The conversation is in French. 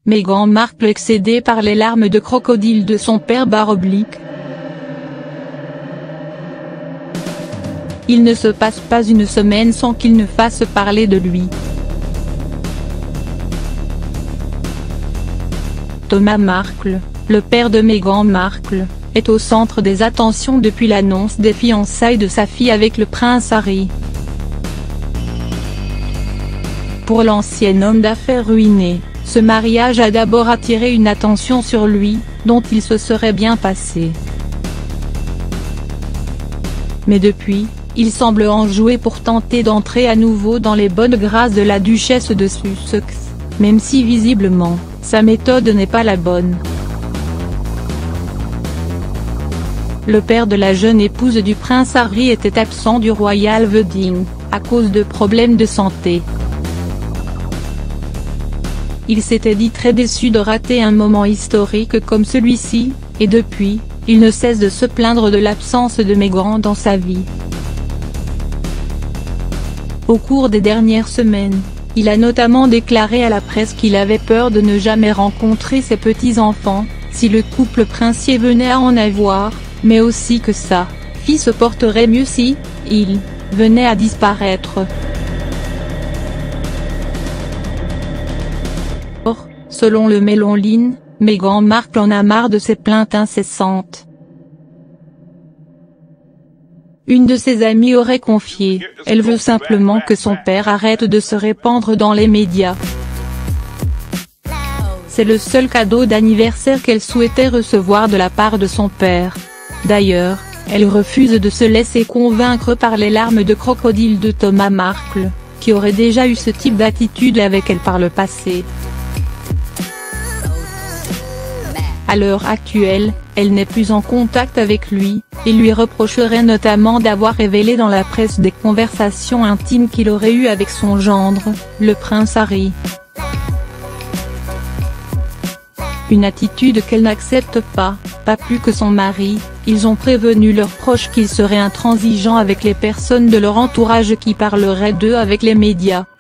Meghan Markle excédée par les larmes de crocodile de son père /. Il ne se passe pas une semaine sans qu'il ne fasse parler de lui. Thomas Markle, le père de Meghan Markle, est au centre des attentions depuis l'annonce des fiançailles de sa fille avec le prince Harry. Pour l'ancien homme d'affaires ruiné, ce mariage a d'abord attiré une attention sur lui, dont il se serait bien passé. Mais depuis, il semble enjoué pour tenter d'entrer à nouveau dans les bonnes grâces de la duchesse de Sussex, même si visiblement, sa méthode n'est pas la bonne. Le père de la jeune épouse du prince Harry était absent du Royal Wedding, à cause de problèmes de santé. Il s'était dit très déçu de rater un moment historique comme celui-ci, et depuis, il ne cesse de se plaindre de l'absence de Meghan dans sa vie. Au cours des dernières semaines, il a notamment déclaré à la presse qu'il avait peur de ne jamais rencontrer ses petits-enfants, si le couple princier venait à en avoir, mais aussi que sa fille se porterait mieux si il venait à disparaître. Or, selon le Mail Online, Meghan Markle en a marre de ses plaintes incessantes. Une de ses amies aurait confié, elle veut simplement que son père arrête de se répandre dans les médias. C'est le seul cadeau d'anniversaire qu'elle souhaitait recevoir de la part de son père. D'ailleurs, elle refuse de se laisser convaincre par les larmes de crocodile de Thomas Markle, qui aurait déjà eu ce type d'attitude avec elle par le passé. À l'heure actuelle, elle n'est plus en contact avec lui, et lui reprocherait notamment d'avoir révélé dans la presse des conversations intimes qu'il aurait eues avec son gendre, le prince Harry. Une attitude qu'elle n'accepte pas plus que son mari. Ils ont prévenu leurs proches qu'ils seraient intransigeants avec les personnes de leur entourage qui parleraient d'eux avec les médias.